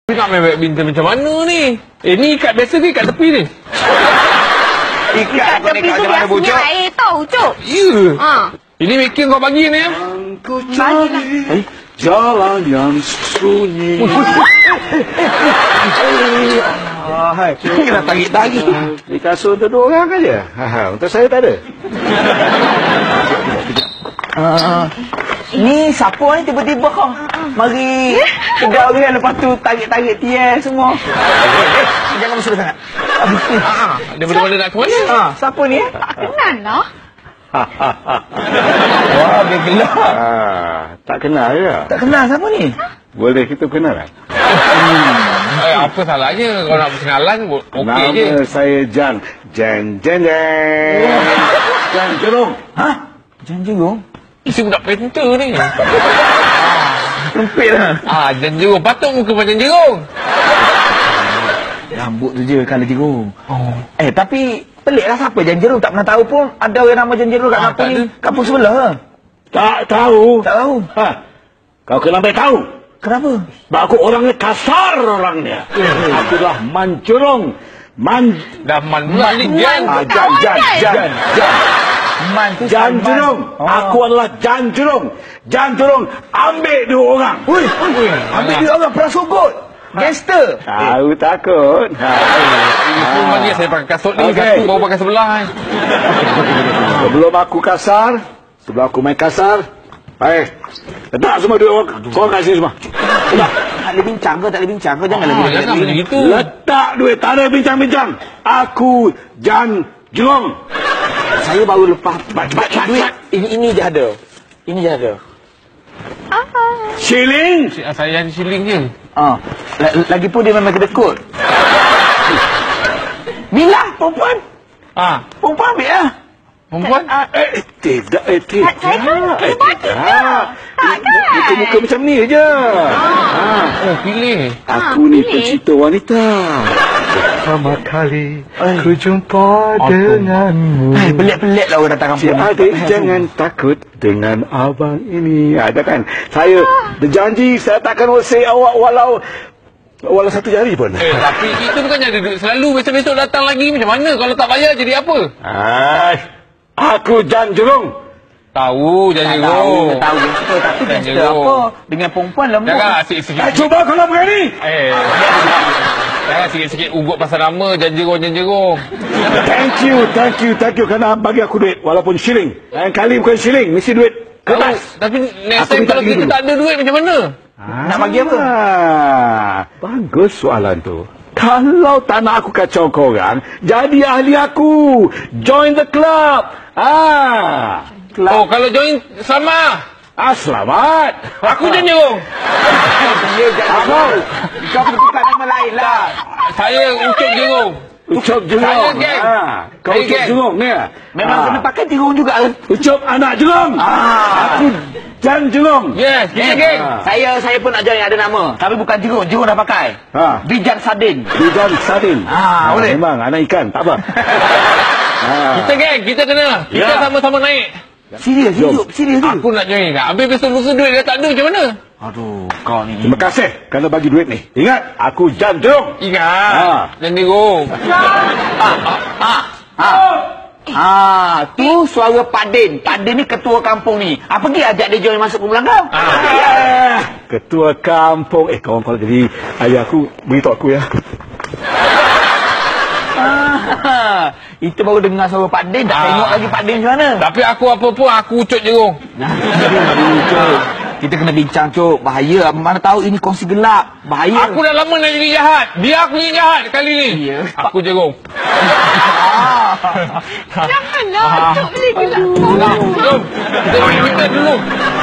Nak main badminton macam mana ni? Ni ikat biasa ke ikat tepi ni? Ikat tepi tu biasanya air tau, Cuk. Ya. Ini making kau bagi ni ya? Ku cari jalan yang sunyi. Hai, kena tarik-tarik. Di kasur untuk 2 orang aja. Untuk saya tak ada. Ni siapa ni tiba-tiba kau mari tegak orang lepas tu tarik-tarik tiang semua. Jangan mesra sangat. Dia betul-betul nak ke mana? Siapa ni? Tak kenal lah. Wah, dia gelap. Tak kenal ya? Tak kenal siapa ni? Boleh kita kenalan? Apa salahnya? Kalau nak berkenalan, okey je. Nama saya Jan. Jan Jerung. Jan Jerung? Isi budak penter ni. Lempit lah. Jan Jerung. Patut muka macam Jerung. Rambut tu je colour jerung. Tapi pelik lah siapa Jan Jerung. Tak pernah tahu pun ada orang nama Jan Jerung kat kampung ni. Kampung sebelah lah. Tak tahu. Tak tahu. Kau kena ambil tahu. Kenapa? Sebab aku orangnya kasar orangnya. Aku dah manjurung. Dah man pula ni Jan. Jan. Man tu Jan Jerung. Aku adalah Jan Jerung. Jan Jerung ambil 2 orang. Ambil 2 orang prasukut. Gangster. Tahu takut. Ini pun mari saya pakai kasut ni. Satu baru pakai sebelah. Sebelum aku kasar, sebelum aku main kasar, baik. Letak semua 2 orang. Korang kat sini semua. Tak boleh bincang ke? Tak boleh bincang ke? Jangan lebih Jangan macam gitu. Letak duit. Tak ada bincang-bincang. Aku Jan Jerung. Saya baru lepas duit. Ini je ada. Ini je ada. Shilling. Saya yang siling je. Lagipun dia memang kedekut. Mila, perempuan. Perempuan ambil lah. Perempuan? Tidak. Saya kan Tidak. Muka-muka macam ni je. Pilih. Aku ni pencipta wanita. Pertama kali ku jumpa denganmu. Pelik-pelik lah orang datang kampung. Adik jangan takut dengan abang ini. Ada kan? Saya berjanji saya takkan usik awak walau 1 jari pun. Tapi kita bukannya ada duit selalu. Besok-besok datang lagi. Macam mana? Kalau tak bayar jadi apa? Aku Jan Jerung. Tahu Jan Jerung. Tahu gangster. Tapi gangster apa? Dengan perempuan lembut. Jangan sikit-sikit. Cuba kalau berani. Jangan sikit-sikit ugut pasal nama Jan Jerung. Thank you kerana bagi aku duit walaupun shilling. Lain kali bukan shilling, mesti duit kertas. Tapi next time kalau kita tak ada duit macam mana? Nak bagi apa? Bagus soalan tu. Kalau tak nak aku kacau korang, jadi ahli aku. Join the club. Oh, kalau join sama. Selamat. Aku Jan Jerung. Dia jangan. Kau perlu tukar nama lain lah. Saya Ucup Jerung. Ucup Jerung. Saya geng. Kau Ucup Jerung ni. Memang kena pakai Jerung juga kan? Ucup anak Jerung. Aku Jan Jerung. Yes, kita geng. Saya pun nak join ada nama. Tapi bukan Jerung. Jerung dah pakai. Bijak Sadin. Bijak Sadin. Boleh. Memang anak ikan. Tak apa. Kita geng. Kita kena. Kita sama-sama naik. Serius ni. Aku nak join kak. Habis besok lusa duit dia tak ada macam mana? Aduh, kau ni. Terima kasih kerana bagi duit ni. Ingat, aku Jan Jerung. Ingat. Jan Jerung. Tu suara Pak Din. Pak Din ni ketua kampung ni. Pergi ajak dia join masuk kumpulan kau. Ketua kampung. Kawan kalau jadi ayah aku, beritahu aku ya. Itu baru dengar suara Pak Din. Tak tengok lagi Pak Din macam mana. Tapi aku apa pun, aku Ucup Jerung. Kita kena bincang, Cuk. Bahaya. Mana tahu ini kongsi gelap. Bahaya. Aku dah lama nak jadi jahat. Biar aku jadi jahat kali ni. Aku Jerung. Janganlah. Cuk boleh gelap. Jom. Kita dulu.